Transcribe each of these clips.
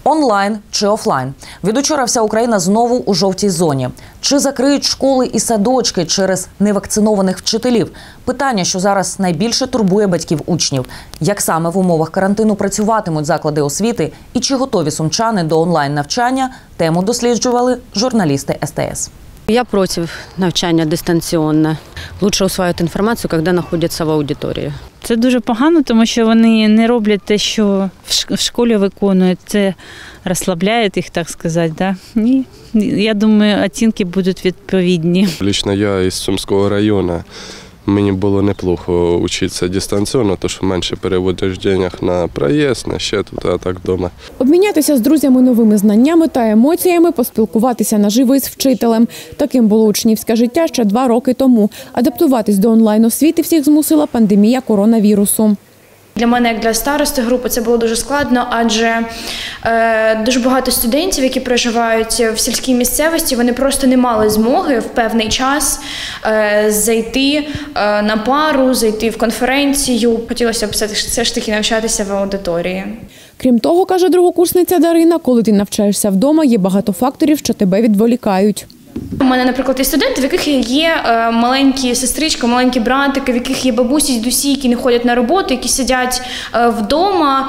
Онлайн чи офлайн? Від учора вся Україна знову у жовтій зоні. Чи закриють школи і садочки через невакцинованих вчителів? Питання, що зараз найбільше турбує батьків учнів. Як саме в умовах карантину працюватимуть заклади освіти і чи готові сумчани до онлайн-навчання? Тему досліджували журналісти СТС. Я проти навчання дистанційно. Лучше усвоювати інформацію, коли знаходяться в аудиторії. Це дуже погано, тому що вони не роблять те, що в школі виконують. Це розслабляє їх, так сказати. Да? І я думаю, оцінки будуть відповідні. Лично я із Сумського району. Мені було неплохо вчитися дистанційно, тому що менше переводиш грошей на проїзд, на ще тут, а так вдома. Обмінятися з друзями новими знаннями та емоціями, поспілкуватися наживо із вчителем. Таким було учнівське життя ще 2 роки тому. Адаптуватись до онлайн-освіти всіх змусила пандемія коронавірусу. Для мене, як для старости групи, це було дуже складно, адже дуже багато студентів, які проживають в сільській місцевості, вони просто не мали змоги в певний час зайти на пару, зайти в конференцію. Хотілося б все ж таки навчатися в аудиторії. Крім того, каже другокурсниця Дарина, коли ти навчаєшся вдома, є багато факторів, що тебе відволікають. У мене, наприклад, є студенти, в яких є маленькі сестрички, маленькі братики, в яких є бабусі, дідусі, які не ходять на роботу, які сидять вдома.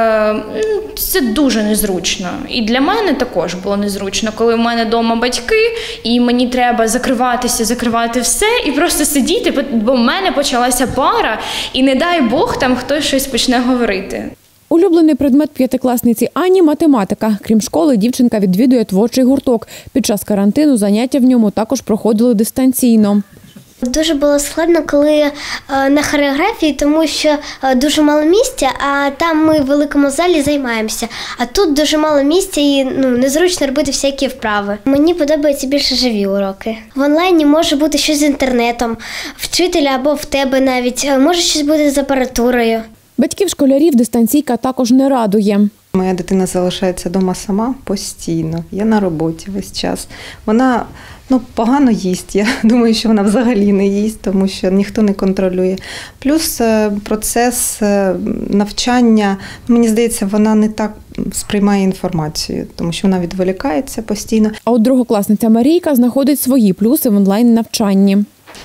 Це дуже незручно. І для мене також було незручно, коли в мене вдома батьки, і мені треба закривати все і просто сидіти, бо в мене почалася пара, і не дай Бог там хтось щось почне говорити. Улюблений предмет п'ятикласниці Ані – математика. Крім школи, дівчинка відвідує творчий гурток. Під час карантину заняття в ньому також проходили дистанційно. Дуже було складно, коли на хореографії, тому що дуже мало місця, а там ми в великому залі займаємося. А тут дуже мало місця і незручно робити всякі вправи. Мені подобаються більше живі уроки. В онлайні може бути щось з інтернетом, вчителя або в тебе навіть, може щось бути з апаратурою. Батьків школярів дистанційка також не радує. Моя дитина залишається вдома сама постійно. Я на роботі весь час. Вона погано їсть. Я думаю, що вона взагалі не їсть, тому що ніхто не контролює. Плюс процес навчання, мені здається, вона не так сприймає інформацію, тому що вона відволікається постійно. А от другокласниця Марійка знаходить свої плюси в онлайн-навчанні.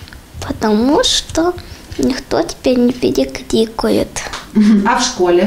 Тому що ніхто тепер не перекрикує. А в школі?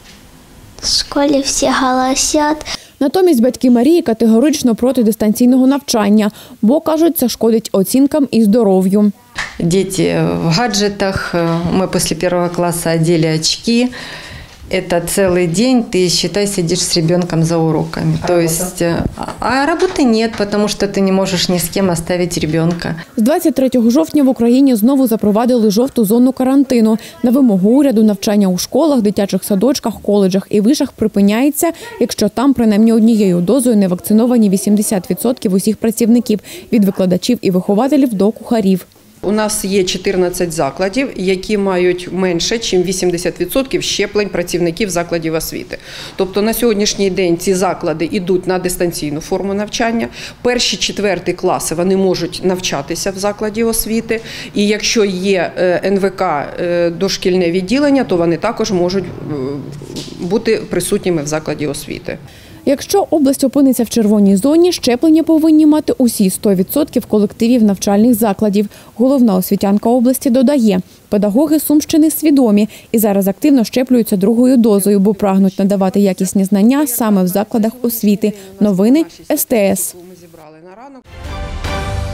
В школі всі голосять. Натомість батьки Марії категорично проти дистанційного навчання, бо, кажуть, це шкодить оцінкам і здоров'ю. Діти в гаджетах, ми після 1 класу одели очки. Это целый день, ты, считай, сидишь с ребенком за уроками. То есть, а работы нет, потому что ты не можешь ни с кем оставить ребенка. З 23 жовтня в Україні знову запровадили жовту зону карантину. На вимогу уряду навчання у школах, дитячих садочках, коледжах і вишах припиняється, якщо там принаймні однією дозою не вакциновані 80% усіх працівників – від викладачів і вихователів до кухарів. У нас є 14 закладів, які мають менше, ніж 80% щеплень працівників закладів освіти. Тобто на сьогоднішній день ці заклади йдуть на дистанційну форму навчання. 1-4 класи вони можуть навчатися в закладі освіти. І якщо є НВК дошкільне відділення, то вони також можуть бути присутніми в закладі освіти. Якщо область опиниться в червоній зоні, щеплення повинні мати усі 100% колективів навчальних закладів. Головна освітянка області додає, педагоги Сумщини свідомі і зараз активно щеплюються другою дозою, бо прагнуть надавати якісні знання саме в закладах освіти. Новини СТС.